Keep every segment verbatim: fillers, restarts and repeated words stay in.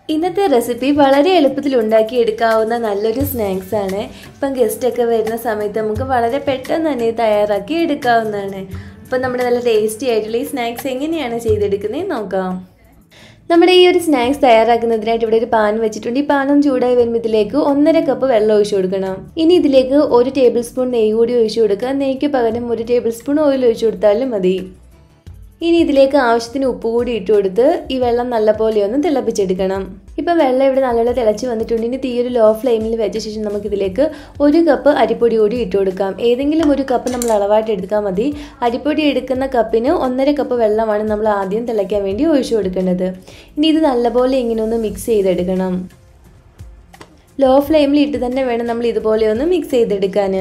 ഇന്നത്തെ റെസിപ്പി വളരെ എളുപ്പത്തിൽ ഉണ്ടാക്കിയെടുക്കാവുന്ന നല്ലൊരു സ്നാക്സ് ആണ്. ഇപ്പം ഗസ്റ്റ് ഒക്കെ വരുന്ന സമയത്ത് നമുക്ക് വളരെ പെട്ടെന്ന് തന്നെ തയ്യാറാക്കി എടുക്കാവുന്നതാണ്. അപ്പം നമ്മുടെ നല്ല ടേസ്റ്റി ആയിട്ടുള്ള ഈ സ്നാക്സ് എങ്ങനെയാണ് ചെയ്തെടുക്കുന്നത് നോക്കാം. നമ്മുടെ ഈ ഒരു സ്നാക്സ് തയ്യാറാക്കുന്നതിനായിട്ട് ഇവിടെ ഒരു പാൻ വെച്ചിട്ടുണ്ട്. ഈ പാനും ചൂടായി വരുമ്പോൾ ഇതിലേക്ക് ഒന്നര കപ്പ് വെള്ളം ഒഴിച്ചു കൊടുക്കണം. ഇനി ഇതിലേക്ക് ഒരു ടേബിൾ സ്പൂൺ നെയ്യ് കൂടി ഒഴിച്ചു കൊടുക്കുക. നെയ്ക്ക് പകരം ഒരു ടേബിൾ സ്പൂൺ ഓയിൽ ഒഴിച്ചു കൊടുത്താലും മതി. ഇനി ഇതിലേക്ക് ആവശ്യത്തിന് ഉപ്പ് കൂടി ഇട്ട് കൊടുത്ത് ഈ വെള്ളം നല്ലപോലെ ഒന്ന് തിളപ്പിച്ചെടുക്കണം. ഇപ്പം വെള്ളം ഇവിടെ നല്ലോണം തിളച്ച് വന്നിട്ടുണ്ട്. ഇനി തീ ഒരു ലോ ഫ്ലെയിമിൽ വെച്ച ശേഷം നമുക്കിതിലേക്ക് ഒരു കപ്പ് അരിപ്പൊടി കൂടി ഇട്ട് കൊടുക്കാം. ഏതെങ്കിലും ഒരു കപ്പ് നമ്മൾ അളവായിട്ട് എടുത്താൽ മതി. അരിപ്പൊടി എടുക്കുന്ന കപ്പിന് ഒന്നര കപ്പ് വെള്ളമാണ് നമ്മൾ ആദ്യം തിളയ്ക്കാൻ വേണ്ടി ഒഴിച്ചു കൊടുക്കേണ്ടത്. ഇനി ഇത് നല്ലപോലെ ഇങ്ങനെ ഒന്ന് മിക്സ് ചെയ്തെടുക്കണം. ലോ ഫ്ലെയിമിൽ ഇട്ട് തന്നെ വേണം നമ്മൾ ഇതുപോലെ ഒന്ന് മിക്സ് ചെയ്തെടുക്കാൻ.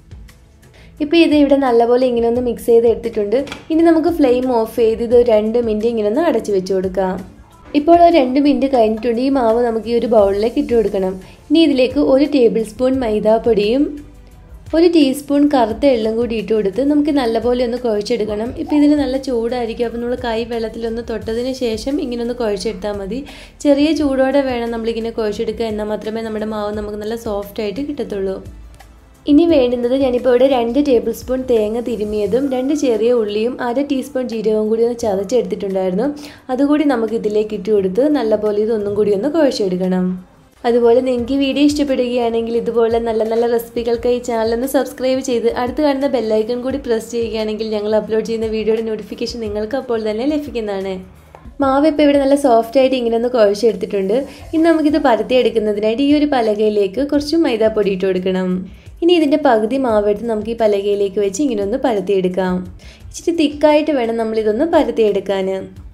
ഇപ്പോൾ ഇത് ഇവിടെ നല്ലപോലെ ഇങ്ങനെ ഒന്ന് മിക്സ് ചെയ്ത് എടുത്തിട്ടുണ്ട്. ഇനി നമുക്ക് ഫ്ലെയിം ഓഫ് ചെയ്ത് ഇത് രണ്ട് മിനിറ്റ് ഇങ്ങനെ ഒന്ന് അടച്ചു വെച്ച് കൊടുക്കാം. ഇപ്പോൾ ഒരു രണ്ട് മിനിറ്റ് കഴിഞ്ഞിട്ടുണ്ട്. ഈ മാവ് നമുക്ക് ഈ ഒരു ബൗളിലേക്ക് ഇട്ട് കൊടുക്കണം. ഇനി ഇതിലേക്ക് ഒരു ടേബിൾ സ്പൂൺ മൈദാപ്പൊടിയും ഒരു ടീസ്പൂൺ കറുത്ത എള്ളും കൂടി ഇട്ട് കൊടുത്ത് നമുക്ക് നല്ലപോലെ ഒന്ന് കുഴച്ചെടുക്കണം. ഇപ്പോൾ ഇതിൽ നല്ല ചൂടായിരിക്കും. അപ്പോൾ നമ്മൾ കൈ വെള്ളത്തിലൊന്ന് തൊട്ടതിന് ശേഷം ഇങ്ങനെ ഒന്ന് കുഴച്ചെടുത്താൽ മതി. ചെറിയ ചൂടോടെ വേണം നമ്മളിങ്ങനെ കുഴച്ചെടുക്കുക. എന്നാൽ മാത്രമേ നമ്മുടെ മാവ് നമുക്ക് നല്ല സോഫ്റ്റ് ആയിട്ട് കിട്ടത്തുള്ളൂ. ഇനി വേണ്ടുന്നത് ഞാനിപ്പോൾ ഇവിടെ രണ്ട് ടേബിൾ സ്പൂൺ തേങ്ങ തിരുമിയതും രണ്ട് ചെറിയ ഉള്ളിയും അര ടീസ്പൂൺ ജീരകവും കൂടി ഒന്ന് ചതച്ചെടുത്തിട്ടുണ്ടായിരുന്നു. അതുകൂടി നമുക്ക് ഇതിലേക്ക് ഇട്ട് കൊടുത്ത് നല്ലപോലെ ഇതൊന്നും കൂടി ഒന്ന് കുഴച്ചെടുക്കണം. അതുപോലെ നിങ്ങൾക്ക് ഈ വീഡിയോ ഇഷ്ടപ്പെടുകയാണെങ്കിൽ ഇതുപോലെ നല്ല നല്ല റെസിപ്പികൾക്ക് ഈ ചാനലൊന്ന് സബ്സ്ക്രൈബ് ചെയ്ത് അടുത്ത് കാണുന്ന ബെല്ലൈക്കൺ കൂടി പ്രസ് ചെയ്യുകയാണെങ്കിൽ ഞങ്ങൾ അപ്ലോഡ് ചെയ്യുന്ന വീഡിയോയുടെ നോട്ടിഫിക്കേഷൻ നിങ്ങൾക്ക് അപ്പോൾ തന്നെ ലഭിക്കുന്നതാണ്. മാവ് ഇപ്പോൾ ഇവിടെ നല്ല സോഫ്റ്റ് ആയിട്ട് ഇങ്ങനെ ഒന്ന് കുഴച്ചെടുത്തിട്ടുണ്ട്. ഇനി നമുക്കിത് പരത്തിയെടുക്കുന്നതിനായിട്ട് ഈ ഒരു പലകയിലേക്ക് കുറച്ച് മൈദാപ്പൊടി ഇട്ട് കൊടുക്കണം. ഇനി ഇതിൻ്റെ പകുതി മാവെടുത്ത് നമുക്ക് ഈ പലകയിലേക്ക് വെച്ച് ഇങ്ങനെ ഒന്ന് പരത്തിയെടുക്കാം. ഇച്ചിരി തിക്കായിട്ട് വേണം നമ്മളിതൊന്ന് പരത്തിയെടുക്കാൻ.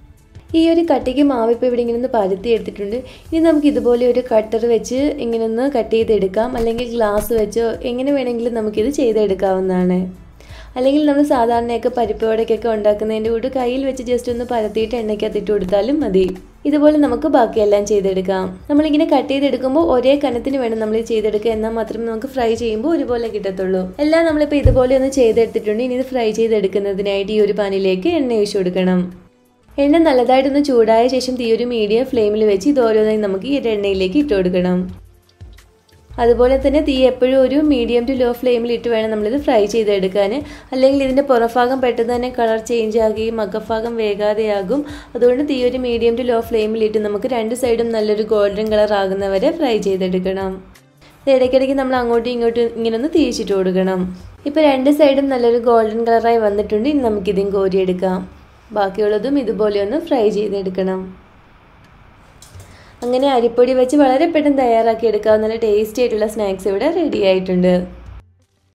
ഈ ഒരു കട്ടിക്ക് മാവ് ഇപ്പോൾ ഇവിടെ ഇങ്ങനെ ഒന്ന് പരത്തിയെടുത്തിട്ടുണ്ട്. ഇനി നമുക്ക് ഇതുപോലെ ഒരു കട്ടർ വെച്ച് ഇങ്ങനെ ഒന്ന് കട്ട് ചെയ്തെടുക്കാം. അല്ലെങ്കിൽ ഗ്ലാസ് വെച്ചോ എങ്ങനെ വേണമെങ്കിലും നമുക്കിത് ചെയ്തെടുക്കാവുന്നതാണ്. അല്ലെങ്കിൽ നമ്മൾ സാധാരണയൊക്കെ പരിപ്പ് വടക്കൊക്കെ ഉണ്ടാക്കുന്നതിൻ്റെ കൂടെ കയ്യിൽ വെച്ച് ജസ്റ്റ് ഒന്ന് പരത്തിയിട്ട് എണ്ണയ്ക്കകത്തിട്ട് കൊടുത്താലും മതി. ഇതുപോലെ നമുക്ക് ബാക്കിയെല്ലാം ചെയ്തെടുക്കാം. നമ്മളിങ്ങനെ കട്ട് ചെയ്തെടുക്കുമ്പോൾ ഒരേ കനത്തിന് വേണം നമ്മൾ ചെയ്തെടുക്കുക. എന്നാൽ മാത്രമേ നമുക്ക് ഫ്രൈ ചെയ്യുമ്പോൾ ഒരുപോലെ കിട്ടത്തുള്ളൂ. എല്ലാം നമ്മളിപ്പോൾ ഇതുപോലെ ഒന്ന് ചെയ്തെടുത്തിട്ടുണ്ട്. ഇനി ഇത് ഫ്രൈ ചെയ്തെടുക്കുന്നതിനായിട്ട് ഈ ഒരു പാനിലേക്ക് എണ്ണ ഒഴിച്ചു കൊടുക്കണം. എണ്ണ നല്ലതായിട്ടൊന്ന് ചൂടായ ശേഷം തീ ഒരു മീഡിയം ഫ്ലെയിമിൽ വെച്ച് ഇത് ഓരോന്നായി നമുക്ക് ഈ എണ്ണയിലേക്ക് ഇട്ട് കൊടുക്കണം. അതുപോലെ തന്നെ തീ എപ്പോഴും ഒരു മീഡിയം ടു ലോ ഫ്ലെയിമിൽ ഇട്ട് വേണം നമ്മളിത് ഫ്രൈ ചെയ്തെടുക്കാൻ. അല്ലെങ്കിൽ ഇതിൻ്റെ പുറഭാഗം പെട്ടെന്ന് തന്നെ കളർ ചേഞ്ച് ആകുകയും മക്കഭാഗം വേഗാതെയാകും. അതുകൊണ്ട് തീ ഒരു മീഡിയം ടു ലോ ഫ്ലെയിമിൽ ഇട്ട് നമുക്ക് രണ്ട് സൈഡും നല്ലൊരു ഗോൾഡൻ കളർ ആകുന്നവരെ ഫ്രൈ ചെയ്തെടുക്കണം. ഇടയ്ക്കിടയ്ക്ക് നമ്മൾ അങ്ങോട്ടും ഇങ്ങോട്ടും ഇങ്ങനെ ഒന്ന് തിരിച്ചിട്ട് കൊടുക്കണം. ഇപ്പോൾ രണ്ട് സൈഡും നല്ലൊരു ഗോൾഡൻ കളറായി വന്നിട്ടുണ്ട്. ഇനി നമുക്കിതും കോരിയെടുക്കാം. ബാക്കിയുള്ളതും ഇതുപോലെ ഒന്ന് ഫ്രൈ ചെയ്തെടുക്കണം. അങ്ങനെ അരിപ്പൊടി വെച്ച് വളരെ പെട്ടെന്ന് തയ്യാറാക്കി എടുക്കാവുന്ന നല്ല ടേസ്റ്റി ആയിട്ടുള്ള സ്നാക്സ് ഇവിടെ റെഡി ആയിട്ടുണ്ട്.